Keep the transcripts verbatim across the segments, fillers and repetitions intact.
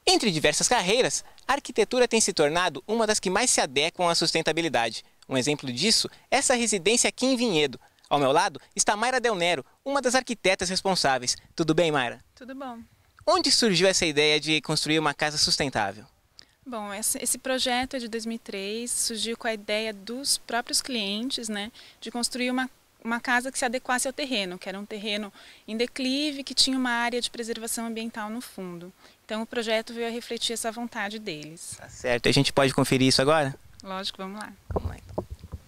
Entre diversas carreiras, a arquitetura tem se tornado uma das que mais se adequam à sustentabilidade. Um exemplo disso é essa residência aqui em Vinhedo. Ao meu lado está Mayra Del Nero, uma das arquitetas responsáveis. Tudo bem, Mayra? Tudo bom. Onde surgiu essa ideia de construir uma casa sustentável? Bom, esse projeto é de dois mil e três, surgiu com a ideia dos próprios clientes, né, de construir uma, uma casa que se adequasse ao terreno, que era um terreno em declive, que tinha uma área de preservação ambiental no fundo. Então o projeto veio a refletir essa vontade deles. Tá certo, a gente pode conferir isso agora? Lógico, vamos lá. Vamos lá então.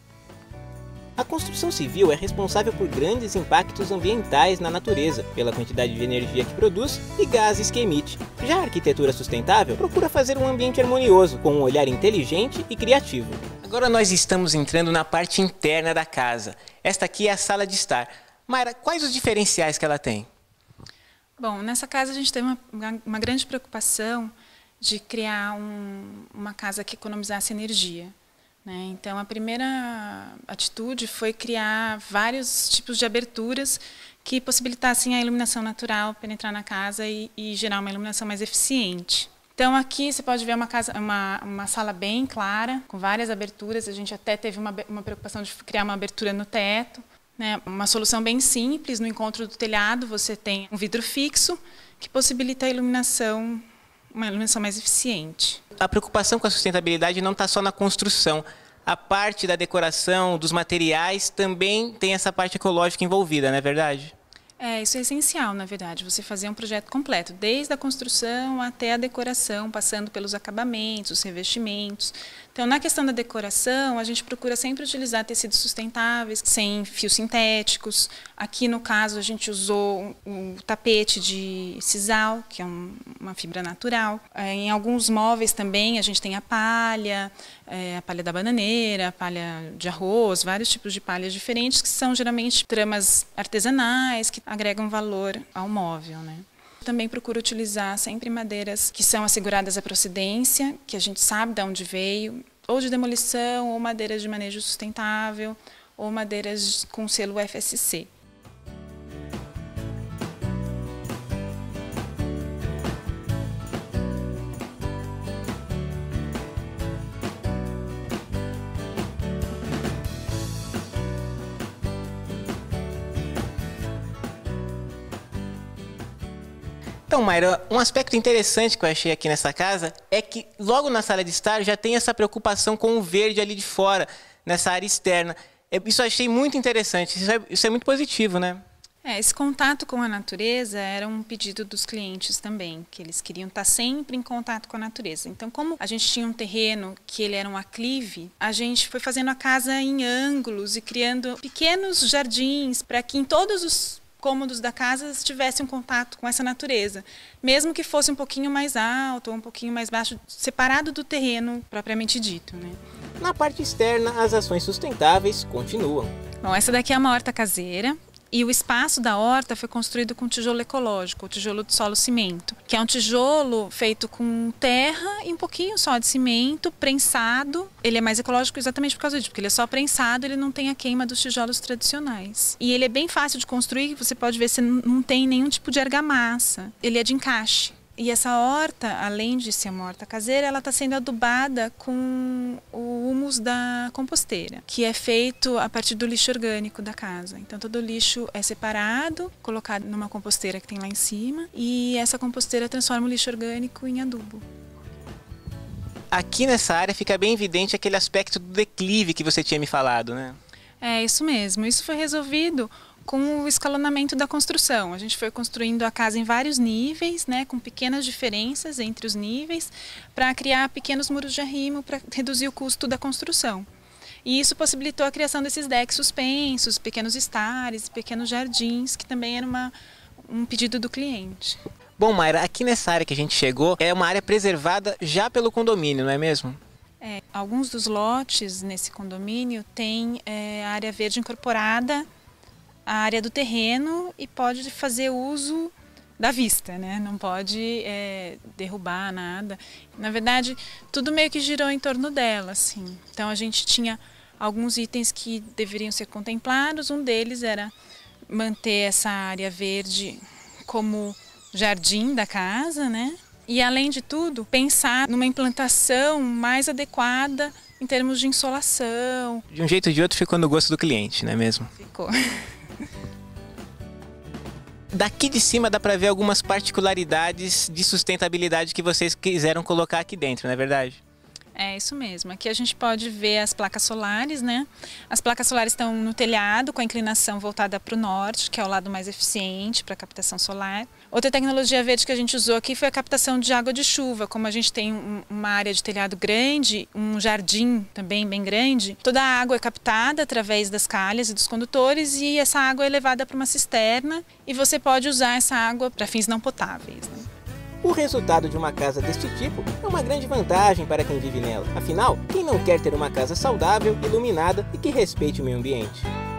A construção civil é responsável por grandes impactos ambientais na natureza, pela quantidade de energia que produz e gases que emite. Já a arquitetura sustentável procura fazer um ambiente harmonioso, com um olhar inteligente e criativo. Agora nós estamos entrando na parte interna da casa. Esta aqui é a sala de estar. Mayra, quais os diferenciais que ela tem? Bom, nessa casa a gente tem uma, uma grande preocupação de criar um, uma casa que economizasse energia. Né? Então, a primeira atitude foi criar vários tipos de aberturas que possibilitassem a iluminação natural penetrar na casa e, e gerar uma iluminação mais eficiente. Então, aqui você pode ver uma, casa, uma, uma sala bem clara, com várias aberturas. A gente até teve uma, uma preocupação de criar uma abertura no teto. Né? Uma solução bem simples, no encontro do telhado você tem um vidro fixo que possibilita a iluminação, uma iluminação mais eficiente. A preocupação com a sustentabilidade não está só na construção. A parte da decoração, dos materiais, também tem essa parte ecológica envolvida, não é verdade? É, isso é essencial, na verdade, você fazer um projeto completo, desde a construção até a decoração, passando pelos acabamentos, os revestimentos. Então, na questão da decoração, a gente procura sempre utilizar tecidos sustentáveis, sem fios sintéticos. Aqui, no caso, a gente usou o tapete de sisal, que é um, uma fibra natural. É, em alguns móveis também, a gente tem a palha, é, a palha da bananeira, a palha de arroz, vários tipos de palhas diferentes, que são geralmente tramas artesanais, que agregam valor ao móvel, né? Também procuro utilizar sempre madeiras que são asseguradas à procedência, que a gente sabe de onde veio, ou de demolição, ou madeiras de manejo sustentável, ou madeiras com selo F S C. Então, Mayra, um aspecto interessante que eu achei aqui nessa casa é que logo na sala de estar já tem essa preocupação com o verde ali de fora, nessa área externa. Isso eu achei muito interessante, isso é, isso é muito positivo, né? É, esse contato com a natureza era um pedido dos clientes também, que eles queriam estar sempre em contato com a natureza. Então, como a gente tinha um terreno que ele era um aclive, a gente foi fazendo a casa em ângulos e criando pequenos jardins para que em todos os cômodos da casa tivessem um contato com essa natureza, mesmo que fosse um pouquinho mais alto ou um pouquinho mais baixo, separado do terreno propriamente dito, né? Na parte externa, as ações sustentáveis continuam. Bom, essa daqui é uma horta caseira. E o espaço da horta foi construído com tijolo ecológico, o tijolo de solo cimento, que é um tijolo feito com terra e um pouquinho só de cimento, prensado. Ele é mais ecológico exatamente por causa disso, porque ele é só prensado, ele não tem a queima dos tijolos tradicionais. E ele é bem fácil de construir, você pode ver que não tem nenhum tipo de argamassa. Ele é de encaixe. E essa horta, além de ser uma horta caseira, ela está sendo adubada com o humus da composteira, que é feito a partir do lixo orgânico da casa. Então todo o lixo é separado, colocado numa composteira que tem lá em cima, e essa composteira transforma o lixo orgânico em adubo. Aqui nessa área fica bem evidente aquele aspecto do declive que você tinha me falado, né? É, isso mesmo. Isso foi resolvido com o escalonamento da construção. A gente foi construindo a casa em vários níveis, né, com pequenas diferenças entre os níveis, para criar pequenos muros de arrimo para reduzir o custo da construção. E isso possibilitou a criação desses decks suspensos, pequenos estares, pequenos jardins, que também era uma, um pedido do cliente. Bom, Mayra, aqui nessa área que a gente chegou, é uma área preservada já pelo condomínio, não é mesmo? É, alguns dos lotes nesse condomínio têm é, área verde incorporada a área do terreno e pode fazer uso da vista, né? Não pode é, derrubar nada. Na verdade, tudo meio que girou em torno dela, assim. Então a gente tinha alguns itens que deveriam ser contemplados. Um deles era manter essa área verde como jardim da casa, né? E, além de tudo, pensar numa implantação mais adequada em termos de insolação. De um jeito ou de outro ficou no gosto do cliente, não é mesmo? Ficou. Daqui de cima dá para ver algumas particularidades de sustentabilidade que vocês quiseram colocar aqui dentro, não é verdade? É isso mesmo. Aqui a gente pode ver as placas solares, né? As placas solares estão no telhado, com a inclinação voltada para o norte, que é o lado mais eficiente para a captação solar. Outra tecnologia verde que a gente usou aqui foi a captação de água de chuva. Como a gente tem um, uma área de telhado grande, um jardim também bem grande, toda a água é captada através das calhas e dos condutores e essa água é levada para uma cisterna e você pode usar essa água para fins não potáveis, né? O resultado de uma casa deste tipo é uma grande vantagem para quem vive nela. Afinal, quem não quer ter uma casa saudável, iluminada e que respeite o meio ambiente?